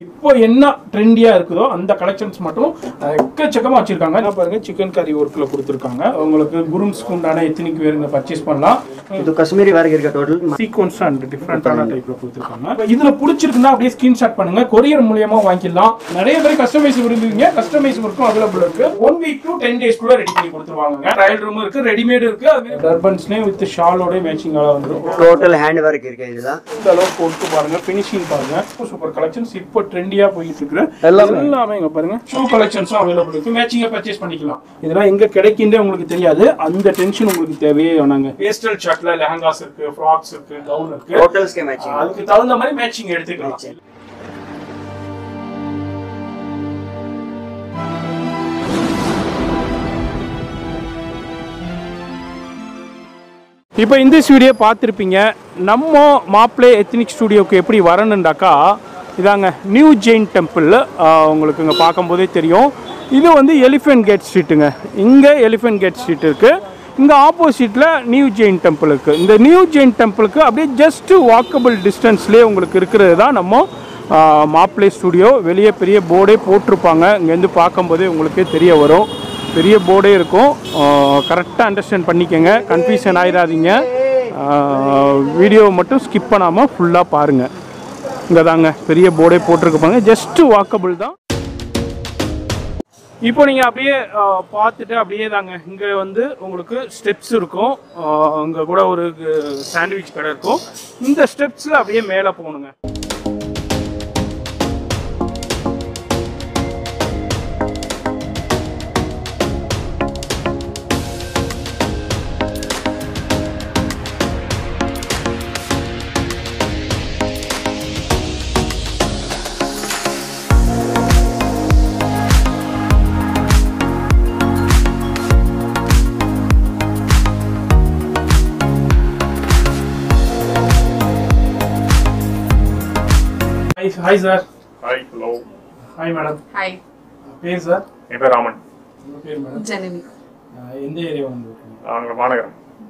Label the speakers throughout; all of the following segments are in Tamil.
Speaker 1: இப்போ என்ன ட்ரெண்டியா இருக்குதோ அந்த கலெக்ஷன்ஸ் மட்டும் எக்கச்சக்கமா வச்சிருக்காங்க. என்ன பாருங்க, சிக்கன் கறி ஒர்க்ல கொடுத்துருக்காங்க. உங்களுக்கு குரூம்ஸ்க்கு உண்டான எத்தனிக் வேறுங்க பர்ச்சேஸ் பண்ணலாம்.
Speaker 2: இது காஷ்மீரி வேற இருக்க டோட்டல்
Speaker 1: சீக்வென்ஸ் அண்ட் டிஃபரெண்டான டைப்ல கொடுத்துருக்காங்க. இதுல பிடிச்சிருக்குன்னா அப்படியே ஸ்கிரீன்ஷாட் பண்ணுங்க, கொரியர் மூலமா வாங்கிக்கலாம். நிறைய பேர் கஸ்டமைஸ் விரும்புவீங்க, கஸ்டமைஸ் ஒர்க்கும் அவைலபிள் இருக்கு. 1 week to 10 days குள்ள ரெடி பண்ணி கொடுத்துருவாங்க. ட்ரையல் ரூம் இருக்கு, ரெடிமேட் இருக்கு. அது டர்பன்ஸ்லயே வித் ஷாலோட மேட்சிங்கா வந்துரும்.
Speaker 2: டோட்டல் ஹேண்ட் வர்க் இருக்கு. இதுதான்
Speaker 1: இந்த அளவு போட்டு பாருங்க, ஃபினிஷிங் பாருங்க. சூப்பர் கலெக்ஷன்ஸ் இப்போ ட்ரெண்டியா போயிட்டு இருக்கு. எல்லாமே இங்க பாருங்க, ஷூ கலெக்ஷன்ஸும் அவைலபிள் இருக்கு. மேட்சிங்கா பர்ச்சேஸ் பண்ணிக்கலாம். இதெல்லாம் எங்க கிடைக்குன்னே உங்களுக்கு தெரியாது. அந்த டென்ஷன் உங்களுக்கு தேவையே வேணாங்க. பேஸ்டல் சாட்ல லெஹங்காஸ் இருக்கு, ஃப்ராக்ஸ் இருக்கு, கவுன் இருக்கு.
Speaker 2: டோட்டல்ஸ்க்கு மேட்சிங்,
Speaker 1: அதுக்கு தகுந்த மாதிரி மேட்சிங் எடுத்துக்கலாம். இப்போ இந்த வீடியோ பார்த்துருப்பீங்க. நம்ம மாப்ளை எத்னிக் ஸ்டுடியோவுக்கு எப்படி வரணுண்டாக்கா, இதாங்க நியூ ஜெயின் டெம்பிள். உங்களுக்கு இங்கே பார்க்கும்போதே தெரியும். இது வந்து எலிஃபென்ட் கேட் ஸ்ட்ரீட்டுங்க. இங்கே எலிஃபென்ட் கேட் ஸ்ட்ரீட் இருக்குது. இங்கே ஆப்போசிட்டில் நியூ ஜெயின் டெம்பிள் இருக்குது. இந்த நியூ ஜெயின் டெம்பிளுக்கு அப்படியே ஜஸ்ட்டு வாக்கபிள் டிஸ்டன்ஸ்லேயே உங்களுக்கு இருக்கிறது தான் நம்ம மாப்ளை ஸ்டுடியோ. வெளியே பெரிய போர்டே போட்டிருப்பாங்க. இங்கேருந்து பார்க்கும்போதே உங்களுக்கே தெரிய வரும். பெரிய போர்டே இருக்கும். கரெக்டாக அண்டர்ஸ்டாண்ட் பண்ணிக்கோங்க, கன்ஃபியூஷன் ஆயிடாதீங்க. வீடியோ மட்டும் ஸ்கிப் பண்ணாமல் ஃபுல்லாக பாருங்கள். இங்கே தாங்க பெரிய போர்டே போட்டிருப்பாங்க. ஜஸ்ட்டு வாக்கபிள் தான். இப்போ நீங்கள் அப்படியே பார்த்துட்டு அப்படியே தாங்க இங்கே வந்து உங்களுக்கு ஸ்டெப்ஸ் இருக்கும். இங்கே கூட ஒரு சாண்ட்விச் கடை இருக்கும். இந்த ஸ்டெப்ஸில் அப்படியே மேலே போகணுங்க. Hi sir.
Speaker 3: Hi, hello.
Speaker 1: Hi madam.
Speaker 4: Hi.
Speaker 1: பேர் சார்?
Speaker 3: என் பேர் ராமன்.
Speaker 1: உங்க பேர் மேடம்?
Speaker 4: ஜனனி.
Speaker 1: எந்த ஏரியா வந்திருக்கீங்க?
Speaker 3: நாங்கள் வானகரம்.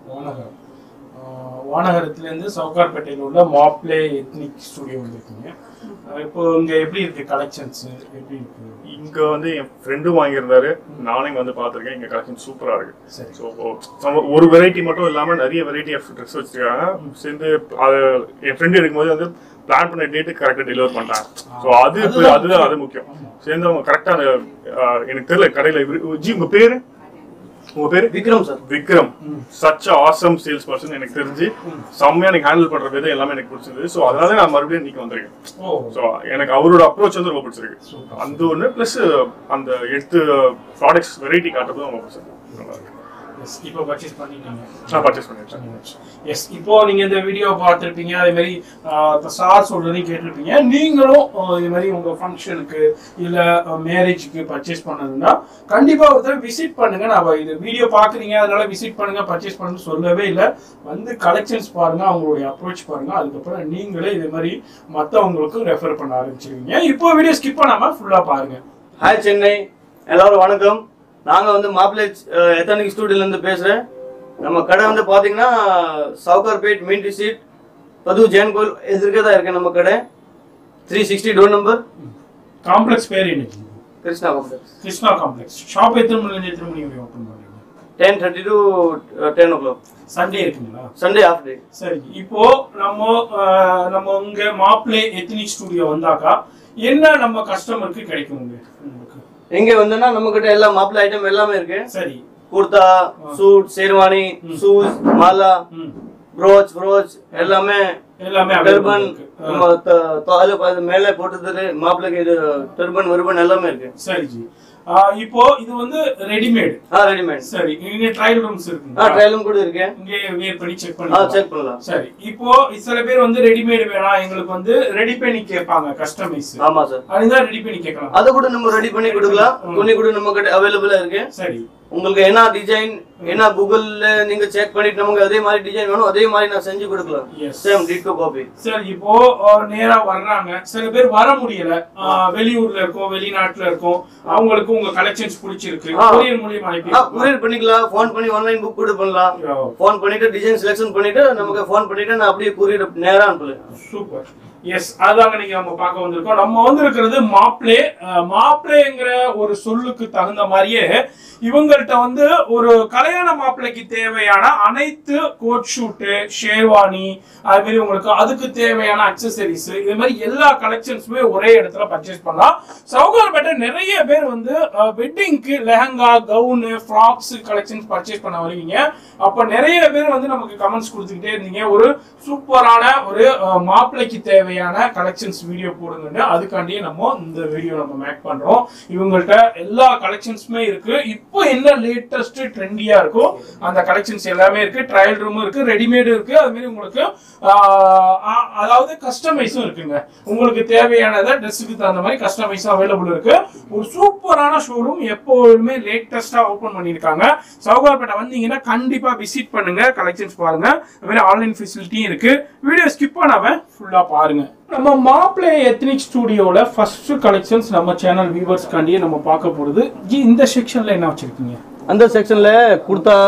Speaker 1: வானகரத்துலேருந்து சவுகார்பேட்டையில் உள்ள மாப்ளை எத்னிக் ஸ்டுடியோ வந்திருக்கீங்க. இப்போ இங்கே எப்படி இருக்கு கலெக்ஷன்ஸ் எப்படி இருக்கு?
Speaker 3: இங்கே வந்து என் ஃப்ரெண்டும் வாங்கியிருந்தாரு, நானும் இங்கே வந்து பார்த்துருக்கேன். இங்கே கலெக்ஷன் சூப்பராக இருக்கு.
Speaker 1: சரி.
Speaker 3: ஸோ ஒரு வெரைட்டி மட்டும் இல்லாமல் நிறைய வெரைட்டி ஆஃப் ட்ரெஸ் வச்சுருக்காங்க. சேர்ந்து அது என் ஃப்ரெண்டு எடுக்கும்போது வந்து பிளான் பண்ண டேட்டுக்கு கரெக்டாக டெலிவர் பண்ணிட்டாங்க. ஸோ அதுதான் அது முக்கியம். சேர்ந்து அவங்க கரெக்டாக எனக்கு தெரியல கடையில் ஜி உங்கள் பேர்
Speaker 2: Vikram sir.
Speaker 3: Vikram such awesome sales person. எனக்கு தெரிஞ்சு செம்மையா எனக்கு ஹேண்டில் பண்ற விதம் எல்லாமே எனக்கு பிடிச்சிருக்கு. ஸோ அதனால நான் மறுபடியும் இன்னைக்கு வந்திருக்கேன். ஸோ எனக்கு அவரோட அப்ரோச் வந்து ரொம்ப பிடிச்சிருக்கு. அந்த ஒன்று பிளஸ் அந்த எடுத்து ப்ராடக்ட்ஸ் வெரைட்டி காட்டுறதும் ரொம்ப பிடிச்சிருக்கு. நல்லா இருக்கு.
Speaker 1: இப்போ பர்ச்சேஸ் பண்ணிட்டீங்க?
Speaker 3: நான் பர்ச்சேஸ் பண்ணிட்டேன்.
Speaker 1: எஸ். இப்போ நீங்க இந்த வீடியோ பார்த்துருப்பீங்க, அதே மாதிரி சார் சொல்றதையும் கேட்டிருப்பீங்க. நீங்களும் இது மாதிரி உங்க ஃபங்க்ஷனுக்கு இல்ல மேரேஜுக்கு பர்ச்சேஸ் பண்ணதுன்னா கண்டிப்பா ஒருத்தர் விசிட் பண்ணுங்க. நான் இது வீடியோ பாக்குறீங்க அதனால விசிட் பண்ணுங்க பர்ச்சேஸ் பண்ணு சொல்லவே இல்லை. வந்து கலெக்ஷன்ஸ் பாருங்க, அவங்களுடைய அப்ரோச் பாருங்க. அதுக்கப்புறம் நீங்களே இது மாதிரி மற்றவங்களுக்கும் ரெஃபர் பண்ண ஆரம்பிச்சிருவீங்க. இப்போ வீடியோ ஸ்கிப் பண்ணாம ஃபுல்லா பாருங்க.
Speaker 2: ஹாய் சென்னை, எல்லாரும் வணக்கம். நாங்கள் வந்து மாப்ளை எத்தனிக் ஸ்டுடியோலேருந்து பேசுகிறேன். நம்ம கடை வந்து பார்த்தீங்கன்னா சவுகார்பேட் மீன்டி ஸ்ட்ரீட் பது ஜெயின் கோயில் எதிர்க்க தான் இருக்கு நம்ம கடை. 360 டோர் நம்பர்.
Speaker 1: காம்ப்ளெக்ஸ் பேர் என்ன?
Speaker 2: Krishna complex.
Speaker 1: Krishna complex. Shop எத்தனை மணிலேருந்து எத்தனை மணி வரைக்கும் ஓப்பன் பண்ணுறீங்க?
Speaker 2: 10:30 to 10 o'clock.
Speaker 1: சண்டே இருக்குங்களா?
Speaker 2: Sunday off day.
Speaker 1: சரி. இப்போ நம்ம இங்க மாப்ளை எத்னிக் ஸ்டுடியோ வந்தாக்கா என்ன நம்ம கஸ்டமருக்கு கிடைக்கும்? உங்களுக்கு
Speaker 2: எங்க வந்தோம்னா நம்ம கிட்ட எல்லா மாப்ளை ஐட்டம் எல்லாமே இருக்கு.
Speaker 1: சரி.
Speaker 2: குர்தா, சூட், ஷெர்வானி, ஷூஸ், மாலா, ப்ரோச் எல்லாமே டர்பன், மேலே போட்டது மாப்பிளைக்கு இது டர்பன் வருபன் எல்லாமே இருக்கு.
Speaker 1: சரி ஜி. இப்போ இது வந்து ரெடிமேட்.
Speaker 2: ரெடிமேட்.
Speaker 1: சரி. இங்க ட்ரையல் ரூம்ஸ் இருக்கு.
Speaker 2: ட்ரையல் ரூம் கூட இருக்கு.
Speaker 1: இங்க வேர் பண்ணி செக் பண்ணலாம். சரி. இப்போ சில பேர் வந்து ரெடிமேட் வேணாம் எங்களுக்கு வந்து ரெடி பண்ணி கேட்பாங்க கஸ்டமைஸ்.
Speaker 2: ஆமா சார்.
Speaker 1: அதுதான் ரெடி பண்ணி கேட்கலாம்.
Speaker 2: அது கூட நம்ம ரெடி பண்ணி கொடுக்கலாம். துணி கூட நம்ம கிட்ட அவைலபிளா இருக்கு.
Speaker 1: சரி.
Speaker 2: உங்களுக்கு என்ன டிசைன் என்ன கூகுள்ல நீங்க செக் பண்ணிட்டு நமக்கு அதே மாதிரி டிசைன் வேணும் அதே மாதிரி நான் செஞ்சு கொடுக்கலாம் சேம் டிட்டோ காப்பி
Speaker 1: சார் இப்போ நேரா வர்றாங்க சில பேர் வர முடியல வெளியூர்ல இருக்கோம் வெளிநாட்டுல இருக்கோம் அவங்களுக்கு உங்க கலெக்ஷன்ஸ் பிடிச்சிருக்கு கொரியர் மூலமா
Speaker 2: கொரியர் பண்ணிக்கலாம் ஃபோன் பண்ணி ஆன்லைன் புக் கூட பண்ணலாம் ஃபோன் பண்ணிட்டு டிசைன் செலக்ஷன் பண்ணிட்டு நமக்கு ஃபோன் பண்ணிட்டு நான் அப்படியே கொரியர் நேரா அனுப்பலாம் சூப்பர் எஸ் அதாங்க நீங்க நம்ம பார்க்க வந்திருக்கோம் நம்ம வந்து இருக்கிறது மாப்ளேங்கிற ஒரு சொல்லுக்கு தகுந்த மாதிரியே இவங்கள்ட்ட வந்து ஒரு கல்யாண மாப்பிள்ளைக்கு தேவையான அனைத்து கோட் ஷூட்டு ஷேர்வானி அது மாதிரி உங்களுக்கு அதுக்கு தேவையான அக்சசரிஸ் இது மாதிரி எல்லா கலெக்ஷன்ஸுமே ஒரே இடத்துல பர்ச்சேஸ் பண்ணலாம் சவுகார்பேட்டை நிறைய பேர் வந்து வெட்டிங்க்கு lehenga gown frocks collections purchase பண்ண வருவீங்க அப்ப நிறைய பேர் வந்து நமக்கு கமெண்ட்ஸ் கொடுத்துக்கிட்டே இருந்தீங்க ஒரு சூப்பரான ஒரு மாப்பிள்ளைக்கு தேவையான கலெக்ஷன்ஸ் வீடியோ போடுங்க அதுக்காண்டியே நம்ம இந்த வீடியோ நம்ம மேக் பண்றோம் இவங்கள்ட்ட எல்லா கலெக்ஷன்ஸுமே இருக்கு இப்போ என்ன லேட்டஸ்ட் ட்ரெண்டியா இருக்கோ அந்த கலெக்ஷன்ஸ் எல்லாமே இருக்கு ட்ரையல் ரூமும் இருக்கு ரெடிமேடும் இருக்கு அது மாதிரி உங்களுக்கு அதாவது கஸ்டமைஸும் இருக்குங்க உங்களுக்கு தேவையானதை ட்ரெஸ்ஸுக்கு தகுந்த மாதிரி கஸ்டமைஸும் அவைலபிள் இருக்கு ஒரு சூப்பரான ஷோரூம் எப்போதுமே லேட்டஸ்டா ஓபன் பண்ணிருக்காங்க சவுகார்பேட்டை வந்தீங்கன்னா கண்டிப்பா விசிட் பண்ணுங்க கலெக்ஷன்ஸ் பாருங்க அது மாதிரி ஆன்லைன் ஃபெசிலிட்டியும் இருக்கு வீடியோ ஸ்கிப் பண்ணாம ஃபுல்லா பாருங்க நம்ம மாப்ளை எத்னிக் ஸ்டுடியோல ஃபர்ஸ்ட் கலெக்ஷன்ஸ் நம்ம சேனல் வியூவர்ஸ் காண்டியே நம்ம பார்க்க போறது இந்த செக்ஷன்ல என்ன வச்சிருக்கீங்க அந்த செக்ஷன்ல kurta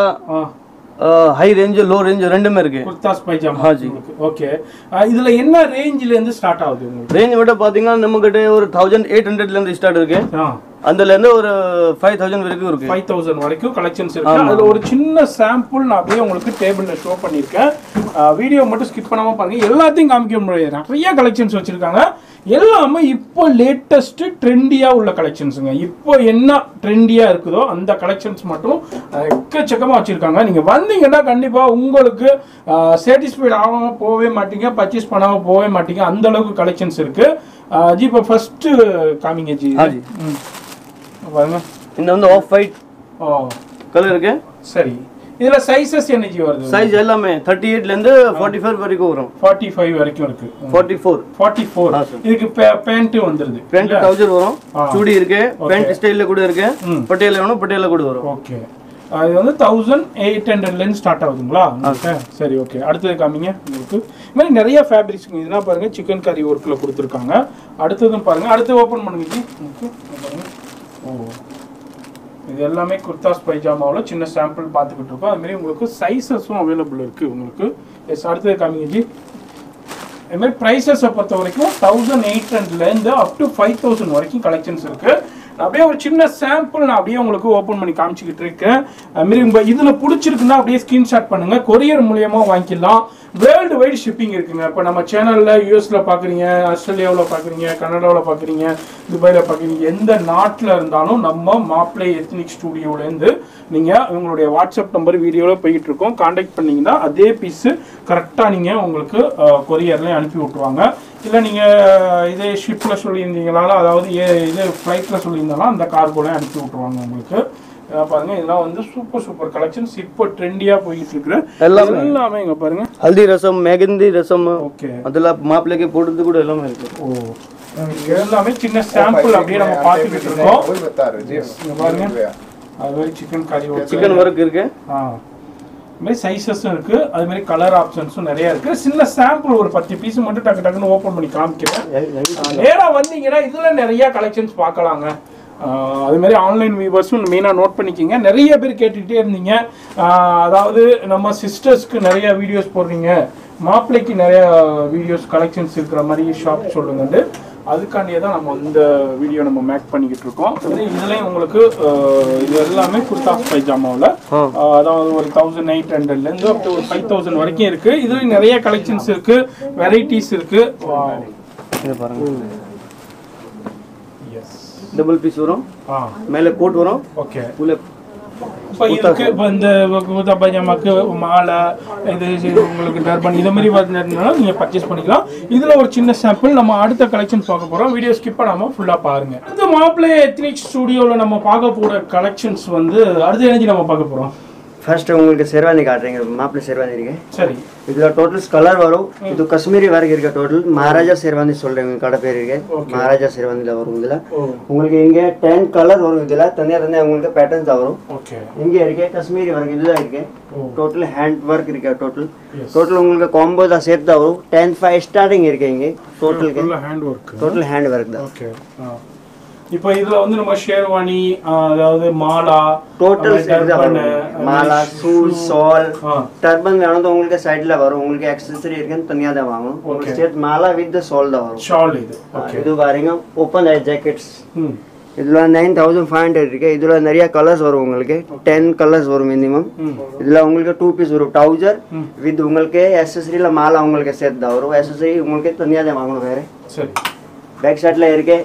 Speaker 2: high range low range ரெண்டுமே இருக்கு
Speaker 1: குர்தாஸ் பைஜாமா ஹாஜி ஓகே இதுல என்ன ரேஞ்சில இருந்து ஸ்டார்ட் ஆகுது உங்களுக்கு
Speaker 2: ரேஞ்ச் மட்டும் பாத்தீங்கன்னா நம்ம கிட்ட ஒரு 1800 ல இருந்து ஸ்டார்ட் இருக்கு அதுல இருந்து ஒரு 5000 வரைக்கும் இருக்கு
Speaker 1: 5000 வரைக்கும் கலெக்ஷன்ஸ் இருக்கு அதுல ஒரு சின்ன சாம்பிள் நான் அப்படியே உங்களுக்கு டேபிள்ல ஷோ பண்ணிருக்கேன் வீடியோ மட்டும் ஸ்கிப் பண்ணாம பாருங்க எல்லாத்தையும் காமிக்க முடியாது நிறைய கலெக்ஷன்ஸ் வச்சிருக்காங்க எல்லாமே இப்போ லேட்டஸ்ட் ட்ரெண்டியா உள்ள கலெக்ஷன்ஸுங்க இப்போ என்ன ட்ரெண்டியா இருக்குதோ அந்த கலெக்ஷன்ஸ் மட்டும் எக்கச்சக்கமா வச்சிருக்காங்க நீங்க வந்தீங்கன்னா கண்டிப்பா உங்களுக்கு சாட்டிஸ்ஃபைட் ஆகாம போகவே மாட்டீங்க பர்ச்சேஸ் பண்ணாம போகவே மாட்டீங்க அந்த அளவுக்கு கலெக்ஷன்ஸ் இருக்கு ஜி இப்போ ஃபர்ஸ்ட் காமிங்க ஜி பாருங்க
Speaker 2: இந்த வந்து ஆஃப் ஒயிட் கலர் இருக்கு
Speaker 1: சரி இதுல சைஸஸ் என்ன ஜி வருது
Speaker 2: சைஸ் எல்லாமே 38 ல இருந்து 45 வரைக்கும் வரும்
Speaker 1: 45 வரைக்கும் இருக்கு 44 இதுக்கு பேண்ட் வந்துருது
Speaker 2: பேண்ட் ட்ரவுசர் வரும் சுடி இருக்கு பேண்ட் ஸ்டைல்ல கூட இருக்கு பட்டியால வேணும் பட்டியால கூட வரும்
Speaker 1: ஓகே அது வந்து 1800 ல இருந்து ஸ்டார்ட் ஆகுதுங்களா சரி ஓகே அடுத்து காமிங்க உங்களுக்கு இந்த மாதிரி நிறைய ஃபேப்ரிக்ஸ் இதெல்லாம் பாருங்க சிக்கன் கறி ஒர்க்ல கொடுத்துருக்காங்க அடுத்ததும் பாருங்க அடுத்து ஓபன் பண்ணுங்க ஜி பாருங்க ஓ இது எல்லாமே குர்தாஸ் பைஜாமாவில் சின்ன சாம்பிள் பார்த்துக்கிட்டு இருக்கோம் அதுமாரி உங்களுக்கு சைஸஸும் அவைலபிள் இருக்குது உங்களுக்கு அடுத்தது காமிங்க ஜி அதுமாதிரி ப்ரைஸஸை பொறுத்த வரைக்கும் 1800லேருந்து அப் டு 5000 வரைக்கும் கலெக்ஷன்ஸ் இருக்குது அப்படியே ஒரு சின்ன சாம்பிள் நான் அப்படியே உங்களுக்கு ஓப்பன் பண்ணி காமிச்சிக்கிட்டு இருக்கேன் அதுமாரி இதில் பிடிச்சிருக்குன்னா அப்படியே ஸ்க்ரீன்ஷாட் பண்ணுங்கள் கொரியர் மூலியமாக வாங்கிக்கலாம் வேர்ல்டு வைடு ஷிப்பிங் இருக்குங்க இப்போ நம்ம சேனலில் யூஎஸில் பார்க்குறீங்க ஆஸ்திரேலியாவில் பார்க்குறீங்க கனடாவில் பார்க்குறீங்க துபாயில் பார்க்குறீங்க எந்த நாட்டில் இருந்தாலும் நம்ம மாப்ளை எத்னிக் ஸ்டுடியோலேருந்து நீங்கள் உங்களுடைய வாட்ஸ்அப் நம்பர் வீடியோவில் போய்கிட்டு இருக்கோம் காண்டாக்ட் பண்ணிங்கன்னா அதே பீஸு கரெக்டாக நீங்கள் உங்களுக்கு கொரியர்லேயே அனுப்பி விட்ருவாங்க இல்லை நீங்கள் இதே ஷிப்பில் சொல்லியிருந்தீங்களாலும் அதாவது இது ஃப்ளைட்டில் சொல்லியிருந்தாலும் அந்த கார்கோலையும் அனுப்பி விட்ருவாங்க உங்களுக்கு பாருங்க இதெல்லாம் வந்து சூப்பர் கலெக்ஷன்ஸ் இப்போ ட்ரெண்டியா போயிட்டு இருக்கு எல்லாமே இங்க பாருங்க
Speaker 2: ஹல்தி ரசம் மெஹந்தி ரசம் ஓகே அதெல்லாம் மாப்பிள்ளைக்கு போடுறது கூட எல்லாமே இருக்கு
Speaker 1: ஓ எல்லாமே சின்ன சாம்பிள் அப்படியே நம்ம பார்த்துக்கிட்டு இருக்கோம் பாருங்க அது மாதிரி சிக்கன் கறி
Speaker 2: சிக்கன் வர்க் இருக்கு
Speaker 1: இது மாதிரி சைஸஸும் இருக்கு அது மாதிரி கலர் ஆப்ஷன்ஸும் நிறைய இருக்கு சின்ன சாம்பிள் ஒரு 10 பீஸ் மட்டும் டக்குன்னு ஓப்பன் பண்ணி காமிக்கிறேன் நேரா வந்தீங்கன்னா இதுல நிறைய கலெக்ஷன்ஸ் பார்க்கலாங்க அது மாதிரி ஆன்லைன் வியூவர்ஸும் மெயினாக நோட் பண்ணிக்கிங்க நிறைய பேர் கேட்டுக்கிட்டே இருந்தீங்க அதாவது நம்ம சிஸ்டர்ஸ்க்கு நிறைய வீடியோஸ் போடுறீங்க மாப்பிள்ளைக்கு நிறைய வீடியோஸ் கலெக்ஷன்ஸ் இருக்கிற மாதிரி ஷாப் சொல்லுங்கண்டு அதுக்காண்டியே தான் நம்ம இந்த வீடியோ நம்ம மேக் பண்ணிக்கிட்டு இருக்கோம் இதுலேயும் உங்களுக்கு இது எல்லாமே குர்தாஸ் பைஜாமாவில் அதாவது ஒரு 1800லேருந்து அப் டு 5000 வரைக்கும் இருக்கு இதுலேயும் நிறைய கலெக்ஷன்ஸ் இருக்கு வெரைட்டிஸ் இருக்கு
Speaker 2: பாருங்க டபுள் பீஸ் வரும் மேலே கோட் வரும்
Speaker 1: ஓகே
Speaker 2: உள்ள
Speaker 1: இப்போ இதுக்கு இந்த குர்தா பைஜாமாக்கு மாலை இது உங்களுக்கு டர்பன் இது மாதிரி வரதுனால நீங்கள் பர்ச்சேஸ் பண்ணிக்கலாம் இதில் ஒரு சின்ன சாம்பிள் நம்ம அடுத்த கலெக்ஷன்ஸ் பார்க்க போகிறோம் வீடியோ ஸ்கிப் பண்ணாமல் ஃபுல்லாக பாருங்கள் இந்த மாப்ளை எத்னிக் ஸ்டுடியோவில் நம்ம பார்க்க போகிற கலெக்ஷன்ஸ் வந்து அடுத்த எனர்ஜி நம்ம பார்க்க போகிறோம்
Speaker 4: ஃபர்ஸ்ட் உங்களுக்கு ஷெர்வானி காட்டுறீங்க மாப்பிள்ளை ஷெர்வானி இருக்கு
Speaker 1: சரி
Speaker 4: இதுல டோட்டல்ஸ் கலர் வரும் இது காஷ்மீரி வர்க் இருக்க டோட்டல் மகாராஜா ஷெர்வானி சொல்றேன் கடை பேர் இருக்கு மகாராஜா ஷெர்வானில வரும் இதுல உங்களுக்கு இங்க 10 கலர் வரும் இதுல தனியா தனியா உங்களுக்கு பேட்டர்ன்ஸ் வரும்
Speaker 1: ஓகே
Speaker 4: இங்க இருக்கு காஷ்மீரி வர்க் இதுல இருக்கு டோட்டல் ஹேண்ட் வர்க் இருக்கு டோட்டல் உங்களுக்கு காம்போ தான் சேர்த்து வரும் 10 ஸ்டார்டிங் இருக்கு இங்க டோட்டல் ஹேண்ட் வர்க் தான்
Speaker 1: ஓகே இப்போ இதுல வந்து நம்ம ஷேர்வானி அதாவது மாலா
Speaker 4: டோட்டல் மாலா ஷூஸ் ஷால் டர்பன் வேணும் உங்களுக்கு சைடுல வரும் உங்களுக்கு அக்சஸரி இருக்குன்னு தனியா தான் வாங்கணும் உங்களுக்கு ஸ்ட்ரெயிட் மாலா வித் ஷால் தான் வரும்
Speaker 1: ஷால் இது ஓகே
Speaker 4: இது பாருங்க ஓபன் ஏர் ஜாக்கெட்ஸ் இதுல 9500 இருக்கு இதுல நிறைய கலர்ஸ் வரும் உங்களுக்கு 10 கலர்ஸ் வரும் மினிமம் இதுல உங்களுக்கு 2 பீஸ் வரும் ட்ரவுசர் வித் உங்களுக்கு அக்சஸரில மாலா உங்களுக்கு சேர்த்து தான் வரும் அக்சஸரி உங்களுக்கு தனியா தான் வாங்கணும் வேற சரி பேக் சைடுல இருக்கு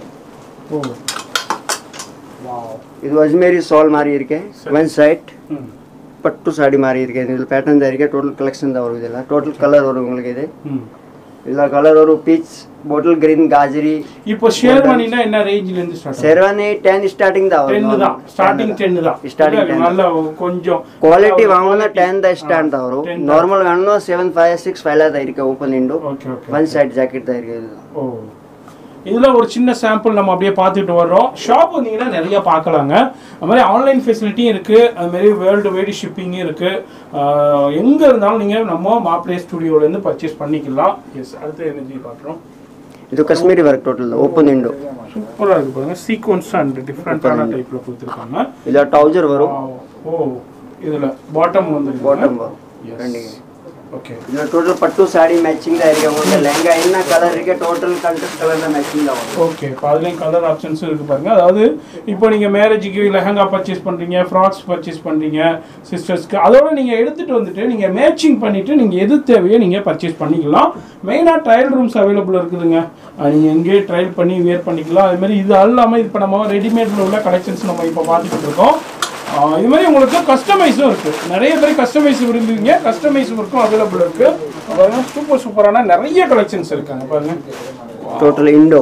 Speaker 4: ಇದು ಅಜ್ಮೇರಿ ಸಾಲ್ ಮಾರಿ ಇರಕ್ಕೆ ಒನ್ ಸೈಡ್ ಪಟ್ಟು ಸಾಡಿ ಮಾರಿ ಇರಕ್ಕೆ ಇದು ಪ್ಯಾಟರ್ನ್ ದ ಇರಕ್ಕೆ ಟೋಟಲ್ ಕಲೆಕ್ಷನ್ ದ ವரும் ಇದೆಲ್ಲ ಟೋಟಲ್ ಕಲರ್ ವரும் உங்களுக்கு இது இல்ல கலர் வரும் பீச் பாட்டில் கிரீன் காஜரி
Speaker 1: இப்போ ஷேர்வானினா என்ன ரேஞ்சில இருந்து ஸ்டார்ட்
Speaker 4: ஷேர்வானி 10 ஸ்டார்டிங் தான் வரும்
Speaker 1: 10 தான் ஸ்டார்டிங் 10 தான் ஸ்டார்டிங் நல்ல கொஞ்சம்
Speaker 4: குவாலிட்டி வாங்கணும்னா 10 தான் ஸ்டார்ட் தான் வரும் நார்மல் வேணும்னா 756 தான் இருக்கு open window one side jacket தான் இருக்கு
Speaker 1: ஓ இதுல ஒரு சின்ன சாம்பிள் நம்ம அப்படியே பார்த்துட்டு வர்றோம் ஷாப் வந்தீங்கன்னா நிறைய பார்க்கலாங்க அது மாதிரி ஆன்லைன் ஃபெசிலிட்டியும் இருக்கு அது மாதிரி வேர்ல்டு வைடு ஷிப்பிங்கும் இருக்கு எங்க இருந்தாலும் நீங்க நம்ம மாப்ளே ஸ்டுடியோல இருந்து பர்ச்சேஸ் பண்ணிக்கலாம் எஸ் அடுத்து என்ன பார்க்குறோம்
Speaker 4: இது Kashmiri work total open window
Speaker 1: சூப்பரா இருக்கு பாருங்க சீக்வென்ஸ் அண்ட் டிஃபரண்டான டைப்ல கொடுத்திருக்காங்க
Speaker 4: இதுல ட்ரவுசர் வரும்
Speaker 1: ஓ இதுல பாட்டம் வந்து
Speaker 4: பாட்டம் வரும் ரெண்டுங்க
Speaker 1: ஓகே
Speaker 4: இதுல டோட்டல் பட்டு சாரி மேட்சிங் தான் இருக்கு உங்களுக்கு லெஹங்கா என்ன கலர் இருக்கு டோட்டல் கான்ட்ராஸ்ட் கலர்ல மேட்சிங் தான் வரும்
Speaker 1: ஓகே பாதிலேயும் கலர் ஆப்ஷன்ஸ் இருக்கு பாருங்க அதாவது இப்போ நீங்க மேரேஜுக்கு லெஹங்கா பர்ச்சேஸ் பண்றீங்க ஃப்ராக்ஸ் பர்ச்சேஸ் பண்றீங்க சிஸ்டர்ஸ்க்கு அதோட நீங்க எடுத்துட்டு வந்துட்டு நீங்க மேட்சிங் பண்ணிட்டு நீங்க எது தேவையோ நீங்க பர்ச்சேஸ் பண்ணிக்கலாம் மெயினா ட்ரையல் ரூம்ஸ் அவைலபிள் இருக்குதுங்க நீங்க எங்கே ட்ரையல் பண்ணி வேர் பண்ணிக்கலாம் அது மாதிரி இது அல்லாம இப்போ நம்ம ரெடிமேட்ல உள்ள கலெக்ஷன்ஸ் நம்ம இப்போ பார்த்துட்டு இருக்கோம் இது மாதிரி உங்களுக்கு கஸ்டமைஸும் இருக்கு நிறைய பேர் கஸ்டமைஸ் விரும்புவீங்க கஸ்டமைஸ் ஒர்க்கும் அவைலபிள் இருக்கு பாருங்க சூப்பரான நிறைய கலெக்ஷன்ஸ் இருக்காங்க பாருங்க
Speaker 4: டோட்டல் இண்டோ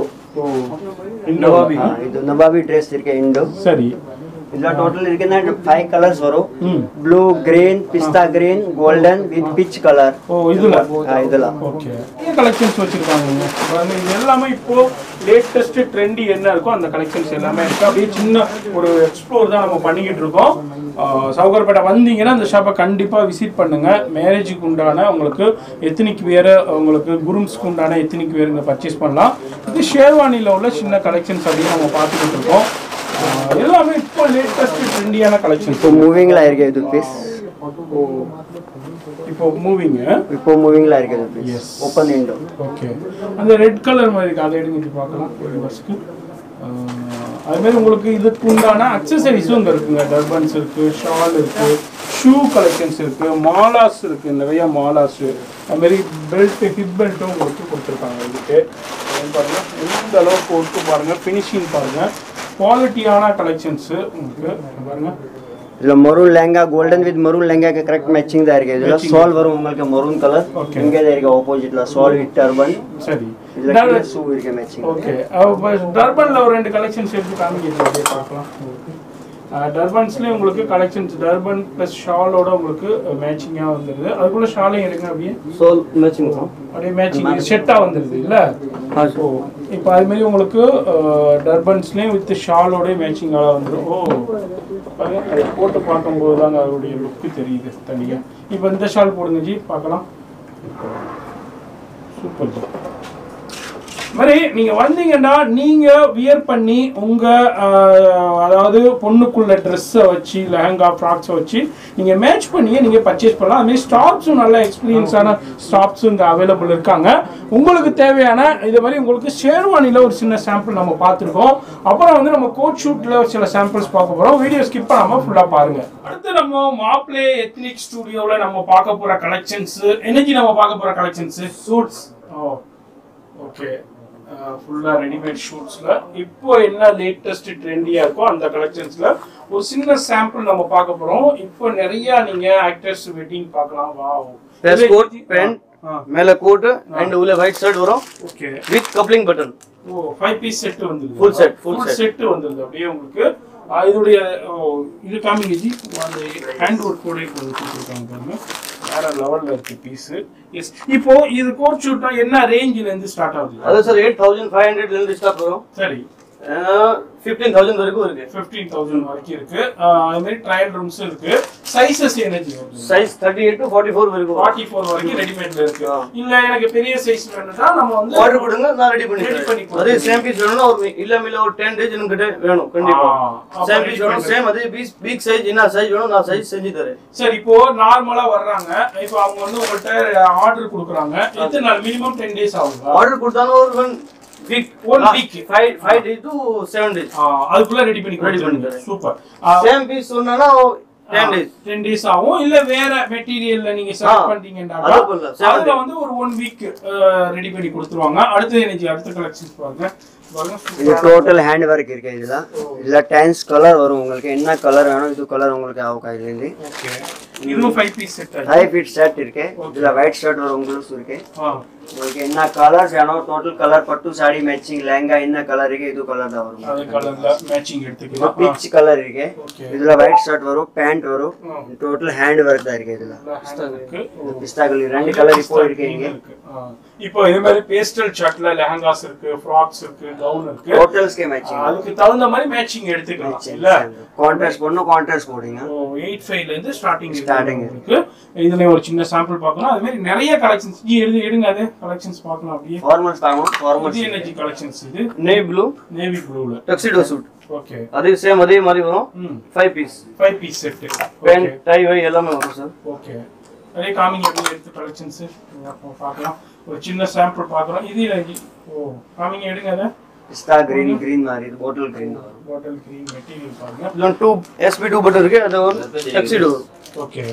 Speaker 1: நவாபி
Speaker 4: இது நவாபி ட்ரெஸ் இருக்கு இண்டோ சரி இதுல டோட்டல் இருக்குன்னா 5 கலர்ஸ் வரும் blue green pista green golden with peach colour
Speaker 1: ஓ இதுல ஓகே இந்த கலெக்ஷன்ஸ் வச்சிருக்காங்க பாருங்க இது எல்லாமே இப்போ லேட்டஸ்ட் ட்ரெண்டி என்ன இருக்கோ அந்த கலெக்ஷன்ஸ் எல்லாமே இருக்கு அப்படியே சின்ன ஒரு எக்ஸ்ப்ளோர் தான் நம்ம பண்ணிக்கிட்டு இருக்கோம் சவுகார்பேட்டை வந்தீங்கன்னா அந்த ஷாப்பை கண்டிப்பாக விசிட் பண்ணுங்க மேரேஜுக்கு உண்டான உங்களுக்கு எத்தனிக் வேர் உங்களுக்கு குரூம்ஸ்க்கு உண்டான எத்தனிக் வேர் இங்கே பர்ச்சேஸ் பண்ணலாம் இது ஷேர்வானியில் உள்ள சின்ன கலெக்ஷன்ஸ் அப்படின்னு நம்ம பார்த்துக்கிட்டு இருக்கோம் எல்லாமே இப்போ லேட்டஸ்ட் ட்ரெண்டியான கலெக்ஷன்
Speaker 4: இப்போ மூவிங்ல இருக்கு இது பீஸ்
Speaker 1: இப்போ
Speaker 4: மூவிங்ல இருக்கு இது பீஸ் ஓபன் விண்டோ
Speaker 1: ஓகே அந்த ரெட் கலர் மாதிரி இருக்கு அதை எடுத்து பார்க்கலாம் ரிவர்ஸ்க்கு அது மாதிரி உங்களுக்கு இதுக்கு உண்டான அக்சசரிஸும் இங்கே இருக்குங்க டர்பன்ஸ் இருக்கு ஷால் இருக்கு ஷூ கலெக்ஷன்ஸ் இருக்கு மாலாஸ் இருக்கு நிறைய மாலாஸ் அது மாதிரி பெல்ட் ஹிப் பெல்ட்டும் உங்களுக்கு கொடுத்துருக்காங்க இதுக்கு பாருங்க எந்த அளவுக்கு கொடுத்து பாருங்க ஃபினிஷிங் பாருங்க குவாலிட்டியான கலெக்ஷன்ஸ் உங்களுக்கு பாருங்க
Speaker 4: இதுல maroon lehenga golden with maroon lehenga correct matching தான் இருக்கு இதுல சால் வரும் உங்களுக்கு மரூன் கலர் இங்க தான் இருக்கு ஆப்போசிட்ல சால் வித் டர்பன்
Speaker 1: சரி
Speaker 4: இதுல ஷூ இருக்கு மேட்சிங்
Speaker 1: ஓகே டர்பன்ல ஒரு ரெண்டு கலெக்ஷன்ஸ் எடுத்து காமிங்க அப்படியே பார்க்கலாம் டர்பன்ஸ்லேயே உங்களுக்கு கலெக்ஷன்ஸ் டர்பன் ப்ளஸ் ஷாலோட உங்களுக்கு மேட்சிங்காக வந்துடுது அதுக்குள்ள ஷாலையும் எடுங்க அப்படியே
Speaker 4: ஷால் மேட்சிங்
Speaker 1: அப்படியே மேட்சிங் செட்டாக வந்துடுது இல்லை ஸோ இப்போ அதுமாரி உங்களுக்கு டர்பன்ஸ்லேயும் வித் ஷாலோட மேட்சிங்காக வந்துடும் ஓ அதை போட்டு பார்க்கும்போது தாங்க அதோடைய லுக்கு தெரியுது தனியாக இப்போ இந்த ஷால் போடுங்க ஜி பார்க்கலாம் சூப்பர் மாதிரி நீங்க வந்தீங்கன்னா நீங்க வியர் பண்ணி உங்க அதாவது பொண்ணுக்குள்ள ட்ரெஸ்ஸை வச்சு லெஹங்கா ஃப்ராக்ஸை வச்சு நீங்க மேட்ச் பண்ணி நீங்க பர்ச்சேஸ் பண்ணலாம் அதுமாதிரி ஸ்டாப்ஸும் நல்ல எக்ஸ்பீரியன்ஸான ஸ்டாப்ஸும் இங்கே அவைலபிள் இருக்காங்க உங்களுக்கு தேவையான இது மாதிரி உங்களுக்கு ஷேர்வானியில் ஒரு சின்ன சாம்பிள் நம்ம பார்த்துருக்கோம் அப்புறம் வந்து நம்ம கோட் ஷூட்ல சில சாம்பிள்ஸ் பார்க்க போறோம் வீடியோ ஸ்கிப் பண்ணாம ஃபுல்லா பாருங்க அடுத்து நம்ம மாப்ளே எத்னிக் ஸ்டுடியோவில் நம்ம பார்க்க போற கலெக்ஷன்ஸ் என்னைக்கு நம்ம பார்க்க போற கலெக்ஷன்ஸ் சூட்ஸ் ஓகே ஃபுல்லா ரெடிமேட் ஷூட்ஸ்ல இப்போ என்ன லேட்டஸ்ட் ட்ரெண்டியா இருக்கோ அந்த கலெக்ஷன்ஸ்ல ஒரு சின்ன சாம்பிள் நம்ம பார்க்க போறோம் இப்போ நிறைய நீங்க ஆக்டர்ஸ் வெட்டிங் பார்க்கலாம் வாவ்
Speaker 2: ட்ரெஸ் கோட் பேண்ட் மேல கோட் அண்ட் உள்ள ஒயிட் ஷர்ட் வரும்
Speaker 1: ஓகே
Speaker 2: வித் கப்ளிங் பட்டன்
Speaker 1: ஓ 5 பீஸ் செட் வந்துருது
Speaker 2: ஃபுல் செட்
Speaker 1: வந்துருது அப்படியே உங்களுக்கு இதோடைய இது காமிங்க ஜி அந்த ஹேண்ட் ஒர்க் கூட கொடுத்துருக்காங்க பாருங்க வேற லெவல்ல இருக்கு பீஸ் எஸ் இப்போ இது கோட் ஷூட்னா என்ன ரேஞ்சில இருந்து ஸ்டார்ட் ஆகுது
Speaker 2: அது சார் 8500 ல இருந்து ஸ்டார்ட் வரும்
Speaker 1: சரி
Speaker 2: 15000 வரைக்கும் இருக்கு
Speaker 1: 15000 வரைக்கும் இருக்கு அதே மாதிரி ட்ரையல் ரூம்ஸ் இருக்கு சைஸஸ் என்னது
Speaker 2: சைஸ் 38 to 44 வரைக்கும்
Speaker 1: 44 வரைக்கும் ரெடிமேட்ல இருக்கு இல்ல எனக்கு பெரிய சைஸ் வேணும்னா நம்ம வந்து
Speaker 2: ஆர்டர் கொடுங்க நான் ரெடி பண்ணி தரேன் அதே சேம் பீஸ் வேணும்னா ஒரு இல்ல ஒரு 10 days எனக்கு வேணும் கண்டிப்பா சேம் பீஸ் வேணும் சேம் அதே பிக் சைஸ் என்ன சைஸ் வேணும் நான் சைஸ் செஞ்சு தரேன்
Speaker 1: சரி இப்போ நார்மலா வர்றாங்க இப்போ அவங்க வந்து உங்கள்ட்ட ஆர்டர் கொடுக்குறாங்க எத்தனை நாள் மினிமம் 10 days ஆகும்
Speaker 2: ஆர்டர் கொடுத்தாலும் ஒரு one week 5 days to 7 days
Speaker 1: அதுக்குள்ள ரெடி பண்ணி தரேன் சூப்பர்
Speaker 2: சேம் பீஸ் சொன்னானா 10 days
Speaker 1: ஆகும் இல்ல வேற மெட்டீரியல்ல நீங்க செலக்ட் பண்றீங்கனா அதுல வந்து ஒரு 1 week ரெடி பண்ணி கொடுத்துருவாங்க அடுத்து எனர்ஜி அடுத்த கலெக்ஷன்ஸ் பாருங்க
Speaker 4: இது டோட்டல் ஹேண்ட் ஒர்க் இருக்கு இதுல 10 கலர் வரும் உங்களுக்கு என்ன கலர் வேணும் இது கலர் உங்களுக்கு ஆகும் இதுல இருந்து
Speaker 1: ஓகே இதுவும் 5 பீஸ் செட்
Speaker 4: 5 பீஸ் செட் இருக்கு இதுல ஒயிட் ஷர்ட் வரும் உங்களுக்கு இருக்கு உங்களுக்கு என்ன கலர்ஸ் வேணும் டோட்டல் கலர் பட்டு சாடி மேட்சிங் லெஹங்கா என்ன கலர் இருக்கு இது கலர் தான் வரும்
Speaker 1: அது கலர்ல மேட்சிங் எடுத்துக்கலாம்
Speaker 4: பீச் கலர் இருக்கு இதுல ஒயிட் ஷர்ட் வரும் பேண்ட் வரும் டோட்டல் ஹேண்ட் ஒர்க் தான் இருக்கு இதுல பிஸ்தா கலர் ரெண்டு கலர் இப்போ இருக்கு இங்க
Speaker 1: இப்போ இதே மாதிரி பேஸ்டல் ஷர்ட்ல லெஹங்காஸ் இருக்கு ஃப்ராக்ஸ் இருக்கு கவுன் இருக்கு
Speaker 4: டோட்டல்ஸ்க்கு மேட்சிங்
Speaker 1: அதுக்கு தகுந்த மாதிரி மேட்சிங் எடுத்துக்கலாம் இல்ல
Speaker 4: கான்ட்ராஸ்ட் பண்ணனும் கான்ட்ராஸ்ட் போடுங்க
Speaker 1: 85 ல இருந்து ஸ்டார்டிங் இருக்கு இதுல ஒரு சின்ன சாம்பிள் பார்க்கலாம் அதே மாதிரி நிறைய கலெக்ஷன்ஸ் எடுங்க அது கலெக்ஷன்ஸ் பார்க்கலாம் அப்படியே
Speaker 4: ஃபார்மல்ஸ் பார்க்கலாம் ஃபார்மல்ஸ்
Speaker 1: இது எனர்ஜி கலெக்ஷன்ஸ் இது
Speaker 2: நேவி ப்ளூல டக்ஸிடோ சூட்
Speaker 1: ஓகே
Speaker 2: அதே சேம் அதே மாதிரி வரும் 5 பீஸ் செட் பேண்ட் டை வை எல்லாமே வரும் சார்
Speaker 1: ஓகே அதே காமிங் எப்படி எடுத்து கலெக்ஷன்ஸ் பார்க்கலாம் ஒரு சின்ன சாம்பிள் பார்க்கலாம் இது எனர்ஜி காமிங் எடுங்க அத
Speaker 4: பிஸ்தா கிரீன் மாதிரி இது பாட்டில் கிரீன்
Speaker 1: மெட்டீரியல் பாருங்க
Speaker 2: இதுல 2 SP2 பட்டன் இருக்கு அது ஒரு டக்ஸிடோ
Speaker 1: ஓகே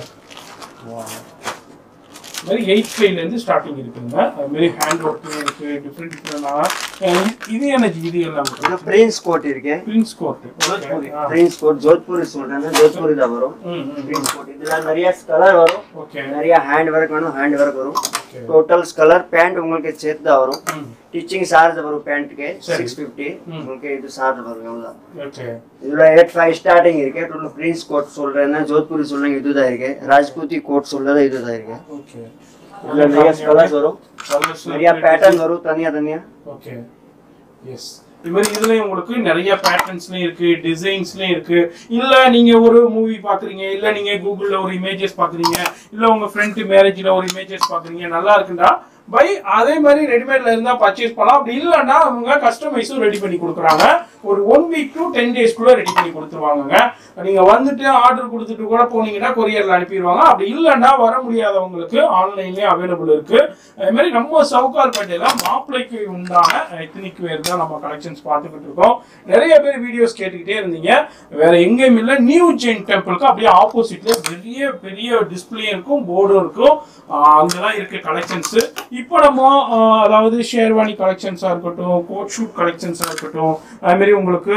Speaker 1: மாதிரி 85 ல இருந்து ஸ்டார்டிங் இருக்குங்க அது மாதிரி ஹேண்ட் ஒர்க் இருக்கு டிஃபரெண்டான இது எனர்ஜி இது எல்லாம்
Speaker 4: இது பிரின்ஸ் கோட் இருக்கு
Speaker 1: prince coat
Speaker 4: prince coat Jodhpur சொல்றாங்க ஜோத்பூர் தான் வரும் பிரின்ஸ் கோட் இதுல நிறைய கலர் வரும்
Speaker 1: ஓகே
Speaker 4: நிறைய ஹேண்ட் ஒர்க் வேணும் ஹேண்ட் ஒர்க் வரும் டோட்டல்ஸ் கலர் பேண்ட் உங்களுக்கு சேர்த்து தான் வரும் டீச்சிங் சார்ஜ் வரும் பேண்ட்க்கு 650 உங்களுக்கு இது சார்ஜ் வரும் அவ்வளவுதான்
Speaker 1: ஓகே
Speaker 4: இதுல 85 ஸ்டார்டிங் இருக்கு டோட்டல் பிரின்ஸ் கோட் சொல்றேன்னா ஜோத்பூர் சொல்றாங்க இதுதான் இருக்கு ராஜ்பூத்தி கோட் சொல்றது இதுதான் இருக்கு
Speaker 1: ஓகே
Speaker 4: இதுல நிறைய கலர்ஸ் வரும் நிறைய பேட்டர்ன் வரும் தனியா
Speaker 1: ஓகே எஸ் இது மாதிரி இதுலயும் உங்களுக்கு நிறைய பேட்டர்ன்ஸ்லயும் இருக்கு டிசைன்ஸ்லயும் இருக்கு இல்ல நீங்க ஒரு மூவி பாக்குறீங்க இல்ல நீங்க கூகுள்ல ஒரு இமேஜஸ் பாக்குறீங்க இல்ல உங்க ஃப்ரெண்ட் மேரேஜ்ல ஒரு இமேஜஸ் பாக்குறீங்க நல்லா இருக்குண்டா பை அதே மாதிரி ரெடிமேட்ல இருந்தா பர்ச்சேஸ் பண்ணலாம் அப்படி இல்லன்னா அவங்க கஸ்டமைஸும் ரெடி பண்ணி கொடுக்குறாங்க ஒரு 1 week to 10 days குள்ள ரெடி பண்ணி கொடுத்துருவாங்க நீங்க வந்துட்டு ஆர்டர் கொடுத்துட்டு கூட போனீங்கன்னா கொரியர்ல அனுப்பிடுவாங்க அப்படி இல்லன்னா வர முடியாதவங்களுக்கு ஆன்லைன்லயே அவைலபிள் இருக்கு அதே மாதிரி நம்ம சவுகார்பேட்டையில மாப்பிள்ளைக்கு உண்டான எத்னிக் வேர் தான் நம்ம கலெக்ஷன்ஸ் பார்த்துக்கிட்டு இருக்கோம் நிறைய பேர் வீடியோஸ் கேட்டுக்கிட்டே இருந்தீங்க வேற எங்கேயும் இல்லை நியூ ஜெயின் டெம்பிளுக்கு அப்படியே ஆப்போசிட்ல பெரிய டிஸ்பிளே இருக்கும் போர்டும் இருக்கும் அங்கதான் இருக்கு கலெக்ஷன்ஸ் இப்போ நம்ம அதாவது ஷேர்வானி கலெக்ஷன்ஸா இருக்கட்டும் கோட் ஷூட் கலெக்ஷன்ஸா இருக்கட்டும் அதே மாதிரி உங்களுக்கு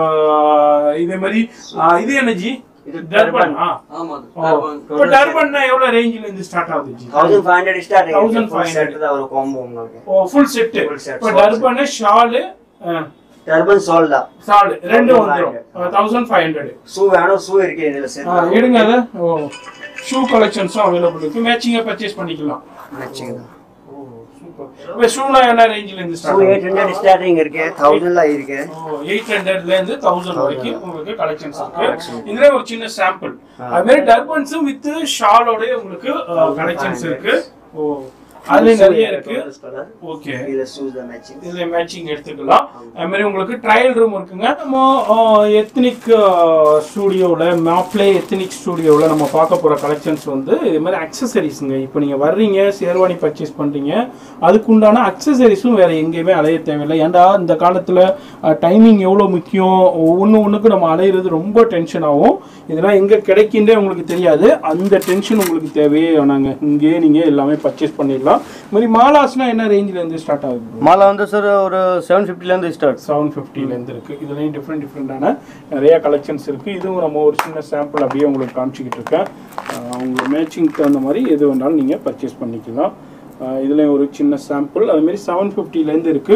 Speaker 1: இதே மாதிரி இது எனர்ஜி இது டர்பன்
Speaker 2: ஆமா
Speaker 1: இப்போ டர்பன்னா எவ்வளவு ரேஞ்சில இருந்து ஸ்டார்ட் ஆகுது ஜி
Speaker 4: 1500 ஸ்டார்ட்
Speaker 1: 1500
Speaker 4: செட் தான் ஒரு காம்போ உங்களுக்கு
Speaker 1: ஃபுல் செட் இப்போ டர்பன் ஷால்
Speaker 4: டர்பன் சால் தான்
Speaker 1: சால் ரெண்டு வந்துரும் 1500
Speaker 4: ஷூ வேணும் ஷூ இருக்கு இதுல செட்
Speaker 1: எடுங்க அத ஷூ கலெக்ஷன்ஸும் அவைலபிள் இருக்கு மேட்சிங்கா பர்ச்சேஸ் பண்ணிக்கலாம்
Speaker 4: மேட்சிங் தான்
Speaker 1: இப்போ ஷூனா என்ன ரேஞ்சில இருந்து ஸ்டார்ட்
Speaker 4: 800 ஸ்டார்டிங் இருக்கு 1000 ல இருக்கு
Speaker 1: 800 ல இருந்து 1000 வரைக்கும் உங்களுக்கு கலெக்ஷன்ஸ் இருக்கு இதுல ஒரு சின்ன சாம்பிள் அதே மாதிரி டர்பன்ஸும் வித் ஷாலோட உங்களுக்கு கலெக்ஷன்ஸ் இருக்கு அதுல நிறைய இருக்கு ஓகே இதுல மேட்சிங் எடுத்துக்கலாம் அது மாதிரி உங்களுக்கு ட்ரையல் ரூம் இருக்குங்க நம்ம எத்னிக் ஸ்டுடியோவில் மாப்ளை எத்னிக் ஸ்டுடியோவில் நம்ம பார்க்க போகிற கலெக்ஷன்ஸ் வந்து இது மாதிரி அக்சசரிஸுங்க இப்போ நீங்கள் வர்றீங்க ஷேர்வானி பர்ச்சேஸ் பண்ணுறீங்க அதுக்குண்டான அக்சசரிஸும் வேறு எங்கேயுமே அலைய தேவையில்லை ஏன்டா இந்த காலத்தில் டைமிங் எவ்வளோ முக்கியம் ஒன்றுக்கு நம்ம அலையிறது ரொம்ப டென்ஷன் ஆகும் இதெல்லாம் எங்கே கிடைக்கின்றே உங்களுக்கு தெரியாது அந்த டென்ஷன் உங்களுக்கு தேவையே நாங்கள் இங்கேயே நீங்கள் எல்லாமே பர்ச்சேஸ் பண்ணிடலாம் மாதிரி மாலாஸ்னா என்ன ரேஞ்சில இருந்து ஸ்டார்ட் ஆகுது
Speaker 2: மாலா வந்து சார் ஒரு 750 ல இருந்து ஸ்டார்ட்
Speaker 1: 750 ல இருந்து இருக்கு இதுலயும் டிஃபரெண்டான நிறைய கலெக்ஷன்ஸ் இருக்கு இதுவும் நம்ம ஒரு சின்ன சாம்பிள் அப்படியே உங்களுக்கு காமிச்சிக்கிட்டு இருக்கேன் உங்க மேட்சிங்க்கு தகுந்த மாதிரி எது வேணாலும் நீங்க பர்ச்சேஸ் பண்ணிக்கலாம் இதுலயும் ஒரு சின்ன சாம்பிள் அது மாதிரி 750 ல இருந்து இருக்கு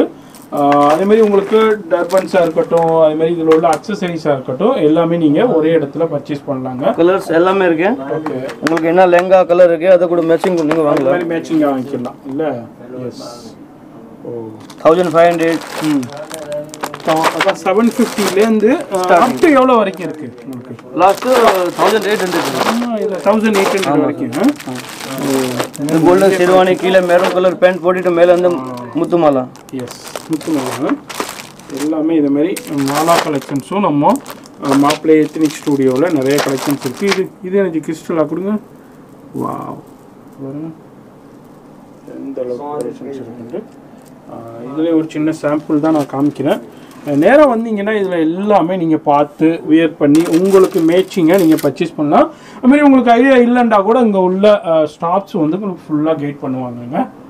Speaker 1: அதேமாதிரி உங்களுக்கு டர்பன்ஸாக இருக்கட்டும், அதேமாதிரி இதில் உள்ள அக்சசரிஸாக இருக்கட்டும், எல்லாமே நீங்கள் ஒரே இடத்துல பர்ச்சேஸ் பண்ணலாங்க.
Speaker 2: கலர்ஸ் எல்லாமே இருக்கு.
Speaker 1: ஓகே,
Speaker 2: உங்களுக்கு என்ன லெங்கா கலர் இருக்கு அதை கூட மேட்சிங் நீங்கள் வாங்கலாம்.
Speaker 1: மாதிரி மேட்சிங்காக வாங்கிக்கலாம் இல்லை? எஸ். ஓ
Speaker 2: 1500.
Speaker 1: அதான் 750லேருந்து அப் டு எவ்வளோ வரைக்கும் இருக்கு உங்களுக்கு?
Speaker 2: லாஸ்ட் 1800.
Speaker 1: ஆமாம், இது 1800 வரைக்கும்.
Speaker 2: இது கோல்டன் ஷெர்வானி, கீழே மெரூன் கலர் பேண்ட் போட்டுட்டு மேலே வந்து முத்து மாலா.
Speaker 1: எஸ், முத்து மாலா. எல்லாமே இதுமாரி மாலா கலெக்ஷன்ஸும் நம்ம மாப்ளை எத்னிக் ஸ்டூடியோவில் நிறைய கலெக்ஷன்ஸ் இருக்குது. இது எனக்கு கிறிஸ்டலாக கொடுங்க. வாவ், எந்த அளவுக்கு கலெக்ஷன்ஸ் இருக்குது. இதுலேயே ஒரு சின்ன சாம்பிள் தான் நான் காமிக்கிறேன். நேராக வந்தீங்கன்னா இதில் எல்லாமே நீங்கள் பார்த்து வியர் பண்ணி உங்களுக்கு மேட்சிங்கை நீங்கள் பர்ச்சேஸ் பண்ணலாம். அதுமாரி உங்களுக்கு ஐடியா இல்லைண்டா கூட இங்கே உள்ள ஸ்டாஃப்ஸ் வந்து உங்களுக்கு ஃபுல்லாக கைட் பண்ணுவாங்கங்க.